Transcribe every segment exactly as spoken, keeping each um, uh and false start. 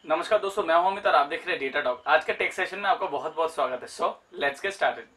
नमस्कार दोस्तों, मैं हूं अमित और आप देख रहे हैं डेटा टॉक। आज के टेक सेशन में आपका बहुत बहुत स्वागत है। So let's get started.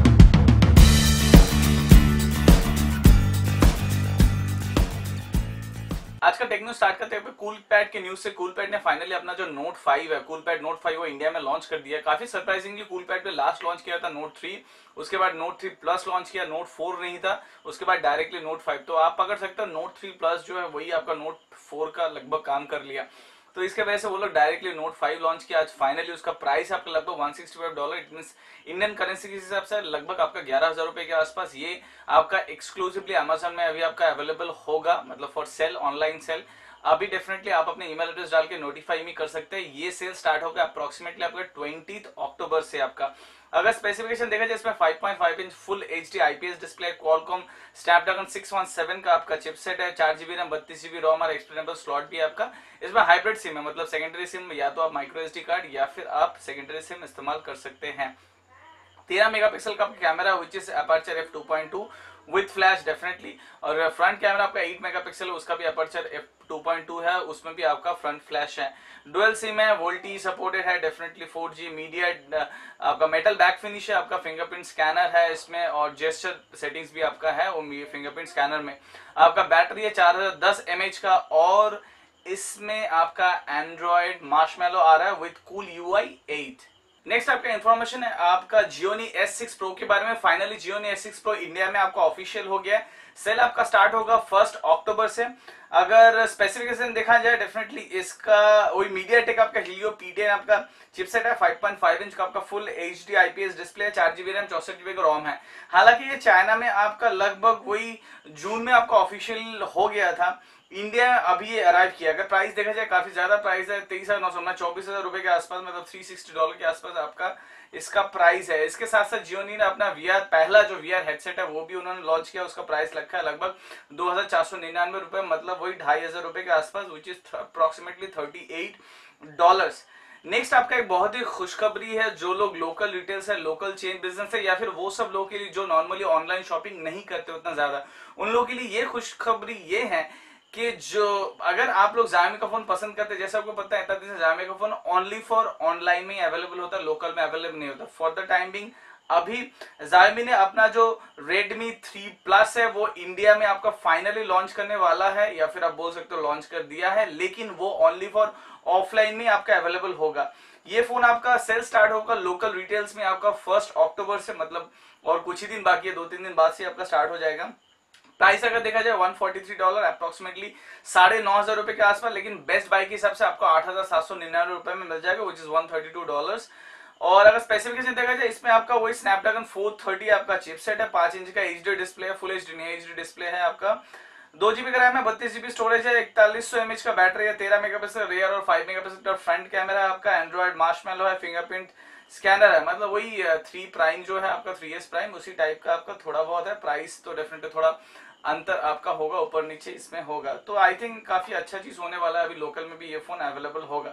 आज का टेक न्यूज स्टार्ट करते हुए कूल पैड के न्यूज से। कूल पैड ने फाइनली अपना जो नोट फाइव है, कूल पैड नोट फाइव वो इंडिया में लॉन्च कर दिया है। काफी सरप्राइजिंगली कूल पैड ने लास्ट लॉन्च किया था नोट थ्री, उसके बाद नोट थ्री प्लस लॉन्च किया, नोट फोर नहीं था, उसके बाद डायरेक्टली नोट फाइव। तो आप पकड़ सकते हो नोट थ्री प्लस जो है वही आपका नोट फोर का लगभग काम कर लिया। तो इसके वजह से वो लोग डायरेक्टली नोट फाइव लॉन्च किया आज फाइनली। उसका प्राइस आपका लगभग one sixty five dollar, it mean Indian currency के हिसाब से लगभग आपका ग्यारह हजार रुपए के आसपास। ये आपका एक्सक्लूसिवली अमेजन में अभी आपका अवेलेबल होगा, मतलब फॉर सेल, ऑनलाइन सेल। अभी डेफिनेटली आप अपने ईमेल एड्रेस डाल के नोटिफाई भी कर सकते हैं। ये सेल स्टार्ट होगा अप्रोक्सीमेटली आपका ट्वेंटी अक्टूबर से। आपका अगर स्पेसिफिकेशन देखा जाए इसमें five point five inch full HD IPS display, Qualcomm Snapdragon six one seven का आपका चिपसेट है, चार जीबी रैम, बत्तीस जीबी रोम और एक्सपेंडेबल स्लॉट भी है आपका। इसमें हाइब्रिड सिम है, मतलब सेकेंडरी सिम या तो आप माइक्रो एसडी कार्ड या फिर आप सेकेंडरी सिम इस्तेमाल कर सकते हैं। तेरह मेगापिक्सल का camera which is aperture F two point two with flash definitely, और फ्रंट कैमरा आपका एट मेगापिक्सल है, उसका भी aperture F two point two है, उसमें भी आपका फ्रंट फ्लैश है। डुअल सिम है, वोल्टी सपोर्टेड है डेफिनेटली, फोर जी मीडिया आपका मेटल बैक फिनिश है, आपका फिंगरप्रिंट स्कैनर है इसमें, और जेस्चर सेटिंग्स भी आपका है वो फिंगरप्रिंट स्कैनर में। आपका बैटरी है चार हजार दस एम एच का, और इसमें आपका एंड्रॉइड मार्शमैलो आ रहा है with Cool UI eight. Next आपका इन्फॉर्मेशन है आपका जियोनी एस सिक्स प्रो के बारे में। Finally Gionee S six Pro India में आपका ऑफिशियल हो गया है। सेल आपका स्टार्ट होगा फर्स्ट अक्टूबर से। अगर स्पेसिफिकेशन देखा जाए डेफिनेटली इसका वही मीडियाटेक आपका हीलियो पी टेन आपका चिपसेट है, फाइव पॉइंट फाइव इंच का आपका फुल एचडी आईपीएस डिस्प्ले, चार जीबी रैम, चौसठ जीबी का रोम है। हालांकि ये चाइना में आपका लगभग वही जून में आपका ऑफिशियल हो गया था, इंडिया अभी ये अराइव किया। अगर प्राइस देखा जाए काफी ज्यादा प्राइस है, तेईस हजार नौ सौ चौबीस हजार रुपए के आसपास, मतलब थ्री सिक्सटी डॉलर के आसपास आपका इसका प्राइस है। इसके साथ साथ जियोनी ने अपना वीआर पहला जो वीआर हेडसेट है वो भी उन्होंने लॉन्च किया, उसका प्राइस रखा है लगभग दो हजार चार सौ निन्यानवे रुपए, मतलब वही ढाई हजार रुपए के आसपास, which is approximately thirty eight dollars. Next आपका एक बहुत ही खुशखबरी है, जो लोग लोकल रिटेल्स है, लोकल चेन बिजनेस है, या फिर वो सब लोग के लिए जो नॉर्मली ऑनलाइन शॉपिंग नहीं करते उतना ज्यादा, उन लोगों के लिए ये खुशखबरी ये है कि जो अगर आप लोग Xiaomi का फोन पसंद करते हैं, जैसे आपको पता है इतना दिन से Xiaomi का फोन ओनली फॉर ऑनलाइन में अवेलेबल होता है, लोकल में अवेलेबल नहीं होता। फॉर द टाइम बिंग अभी Xiaomi ने अपना जो Redmi थ्री प्लस है वो इंडिया में आपका फाइनली लॉन्च करने वाला है, या फिर आप बोल सकते हो लॉन्च कर दिया है, लेकिन वो ओनली फॉर ऑफलाइन में आपका अवेलेबल होगा। ये फोन आपका सेल स्टार्ट होगा लोकल रिटेल्स में आपका फर्स्ट अक्टूबर से, मतलब और कुछ ही दिन बाकी है, दो तीन दिन बाद से आपका स्टार्ट हो जाएगा। प्राइस अगर देखा जाए one forty three dollar approximately साढ़े नौ हजार रुपए के आसपास, लेकिन बेस्ट बाय के हिसाब से आपको आठ हजार सात सौ निन्यानवे रुपए में मिल जाएगा, which is one thirty two dollars. और अगर स्पेसिफिकेशन देखा जाए इसमें आपका वही स्नैपड्रैगन फोर थर्टी आपका चिपसेट है, पांच इंच का एचडी डिस्प्ले है, फुल एचडी नहीं एचडी डिस्प्ले है आपका, दो जीबी का रैम है, बत्तीस जीबी स्टोरेज है, इकतालीस सौ एमएच का बैटरी है, तेरह मेगापिक्सल रियर और फाइव मेगापिक्सल फ्रंट कैमरा है आपका, एंड्रॉइड मार्शमैलो है, फिंगरप्रिंट स्कैनर है, मतलब वही थ्री प्राइम जो है आपका थ्री एस प्राइम उसी टाइप का आपका थोड़ा बहुत है। प्राइस तो डेफिनेटली थोड़ा अंतर आपका होगा, ऊपर नीचे इसमें होगा, तो आई थिंक काफी अच्छा चीज होने वाला है। अभी लोकल में भी ये फोन अवेलेबल होगा।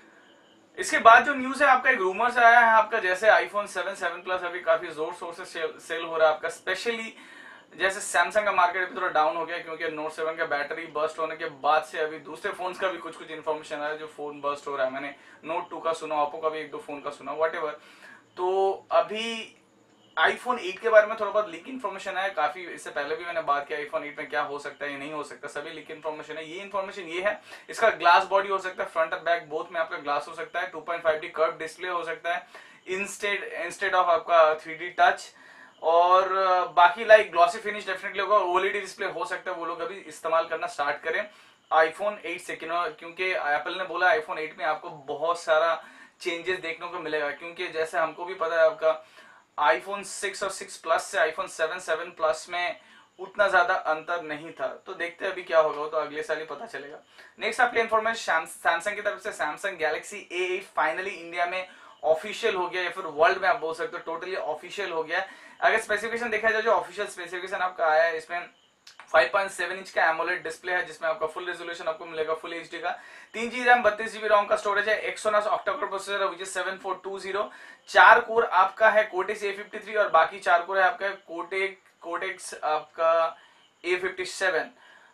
इसके बाद जो न्यूज है आपका एक रूमर्स आया है आपका, जैसे आईफोन सेवन, सेवन प्लस अभी काफी जोर शोर से सेल, सेल हो रहा है आपका, स्पेशली जैसे सैमसंग का मार्केट भी थोड़ा डाउन हो गया क्योंकि नोट सेवन का बैटरी बर्स्ट होने के बाद से अभी दूसरे फोन्स का भी कुछ कुछ इन्फॉर्मेशन आया जो फोन बर्स्ट हो रहा है। मैंने नोट टू का सुना, ओप्पो का भी एक दो फोन का सुना, वट एवर। तो अभी आईफोन एट के बारे में थोड़ा बहुत लीक इन्फॉर्मेशन है, काफी इससे पहले भी मैंने बात की आईफोन एट में क्या हो सकता है, ये नहीं हो सकता, सभी लीक इन्फॉर्मेशन है। ये इन्फॉर्मेशन ये है इसका ग्लास बॉडी हो सकता है, फ्रंट और बैक बोथ में आपका ग्लास हो सकता है, two point five D curve display हो सकता है इंस्टेड इंस्टेड ऑफ आपका थ्री डी टच, और बाकी लाइक ग्लॉसी फिनिश डेफिनेटली होगा, ओएलईडी डिस्प्ले हो सकता है, वो लोग अभी इस्तेमाल करना स्टार्ट करें आईफोन एट से, क्योंकि एप्पल ने बोला आईफोन एट में आपको बहुत सारा चेंजेस देखने को मिलेगा, क्योंकि जैसे हमको भी पता है आपका आईफोन सिक्स और सिक्स प्लस से आईफोन सेवन, सेवन प्लस में उतना ज्यादा अंतर नहीं था। तो देखते हैं अभी क्या होगा, वो तो अगले साल ही पता चलेगा। नेक्स्ट आपके इन्फॉर्मेशन सैमसंग की तरफ से, Samsung Galaxy A eight finally India में ऑफिशियल हो गया, या फिर वर्ल्ड में आप बोल सकते हो टोटली ऑफिशियल हो गया। अगर स्पेसिफिकेशन देखा जाए जो ऑफिशियल स्पेसिफिकेशन आपका आया है इसमें फाइव पॉइंट सेवन इंच का एमोलेड डिस्प्ले है, जिसमें आपका फुल रेजोल्यूशन आपको मिलेगा फुल एचडी का, तीन जीबी रैम, बत्तीस जीबी रोम का स्टोरेज है, एक्सोनस ऑक्टा कोर प्रोसेसर है which is seven four two zero, चार कोर आपका है कोटेक्स ए फिफ्टी थ्री और बाकी चार कोर है आपका कोटेक कोटेक्स आपका ए फिफ्टी सेवन।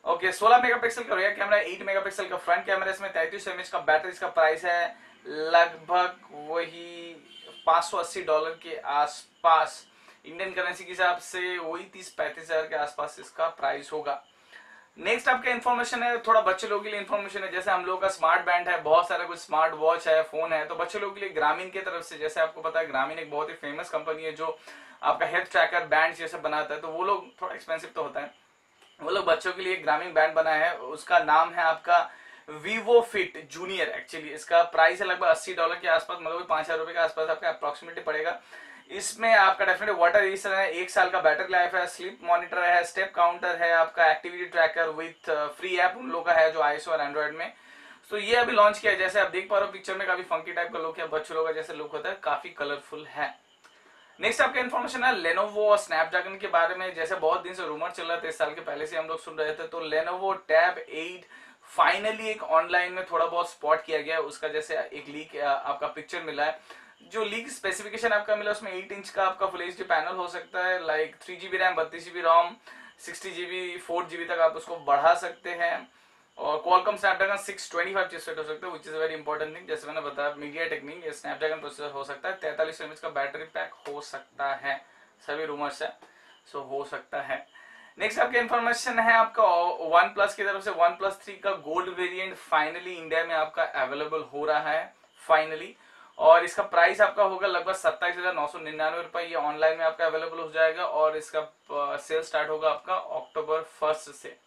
ओके, सोलह मेगापिक्सल का रियर कैमरा, आठ मेगापिक्सल का फ्रंट कैमरा, इसमें तैंतीस एमएच का बैटरी, इसका प्राइस है लगभग वही पाँच सौ अस्सी डॉलर के आसपास, इंडियन करेंसी के हिसाब से वही तीस पैंतीस हजार के आसपास इसका प्राइस होगा। नेक्स्ट आपका इन्फॉर्मेशन है, थोड़ा बच्चे लोगों के लिए इन्फॉर्मेशन है। जैसे हम लोग का स्मार्ट बैंड है, बहुत सारा कुछ स्मार्ट वॉच है, फोन है, तो बच्चे लोगों के लिए ग्रामीण की तरफ से, जैसे आपको पता है ग्रामीण एक बहुत ही फेमस कंपनी है जो आपका हेल्थ ट्रैकर बैंड जैसे बनाता है, तो वो लोग थोड़ा एक्सपेंसिव तो होता है, वो लोग बच्चों के लिए ग्रामीण बैंड बनाया है, उसका नाम है आपका वीवो फिट जूनियर। एक्चुअली इसका प्राइस है लगभग अस्सी डॉलर के आसपास, मतलब पांच हजार रुपए के आसपास आपका अप्रोक्सीमेटली पड़ेगा। इसमें आपका डेफिनेटली वाटर रेजिस्टेंस है, एक साल का बैटरी लाइफ है, स्लीप मॉनिटर है, स्टेप काउंटर है, आपका activity tracker with free app उन लोगों का है जो आईओएस और एंड्रॉइड में। तो ये अभी लॉन्च किया है, जैसे आप देख पा रहे हो पिक्चर में, काफी फंकी टाइप का लुक है, बच्चों लोगों का जैसे लुक होता है, काफी कलरफुल है। नेक्स्ट आपका इन्फॉर्मेशन है लेनोवो और स्नैपड्रैगन के बारे में। जैसे बहुत दिन से रूमर चल रहा था, इस साल के पहले से हम लोग सुन रहे थे, तो लेनोवो टैब एट फाइनली एक ऑनलाइन में थोड़ा बहुत स्पॉट किया गया है, उसका जैसे एक लीक आपका पिक्चर मिला है। जो लीक स्पेसिफिकेशन आपका मिला उसमें आठ इंच का आपका फुल एच डी पैनल हो सकता है, लाइक थ्री जीबी रैम, बत्तीस GB ROM, sixty GB, four GB तक आप उसको बढ़ा सकते हैं, और Qualcomm Snapdragon six twenty five chipset हो सकता है, which is very important thing. जैसे मैंने बताया मीडिया टेक्निक स्नैपड्रैगन प्रोसेसर हो सकता है, तैंतालीस एमएच का बैटरी पैक हो सकता है, सभी रूमर्स है, सो हो सकता है। नेक्स्ट आपका इन्फॉर्मेशन है आपका वन प्लस की तरफ से, वन प्लस थ्री का गोल्ड वेरिएंट फाइनली इंडिया में आपका अवेलेबल हो रहा है फाइनली, और इसका प्राइस आपका होगा लगभग सत्ताईस हजार नौ सौ निन्यानवे रुपए, ये ऑनलाइन में आपका अवेलेबल हो जाएगा, और इसका सेल स्टार्ट होगा आपका अक्टूबर फर्स्ट से।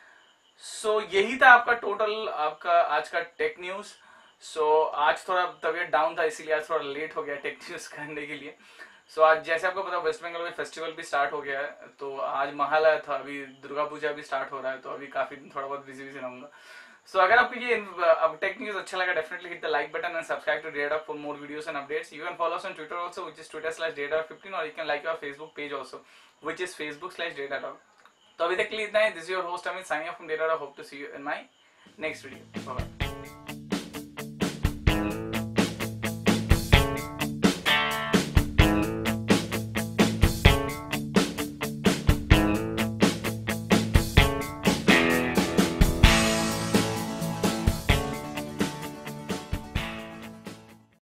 सो so, यही था आपका टोटल आपका आज का टेक न्यूज। सो so, आज थोड़ा तबीयत डाउन था, इसीलिए आज थोड़ा लेट हो गया टेक न्यूज करने के लिए। सो so, आज जैसे आपको पता वेस्ट बंगाल में फेस्टिवल भी स्टार्ट हो गया है, तो आज महालया था, अभी दुर्गा पूजा भी स्टार्ट हो रहा है, तो अभी काफी थोड़ा बहुत बिजी बिजी रहूंगा। सो so, अगर आपको ये टेक न्यूज अच्छा लगा, definitely hit the like button and subscribe to Datadog for more videos and updates. You can follow us on Twitter also, which is Twitter slash Datadog fifteen, और you can like our Facebook page also, which is Facebook slash Datadog. तो अभी तक के लिए इतना ही। This is your host Amit signing off from Datadog, hope to see you in my next video. Bye bye.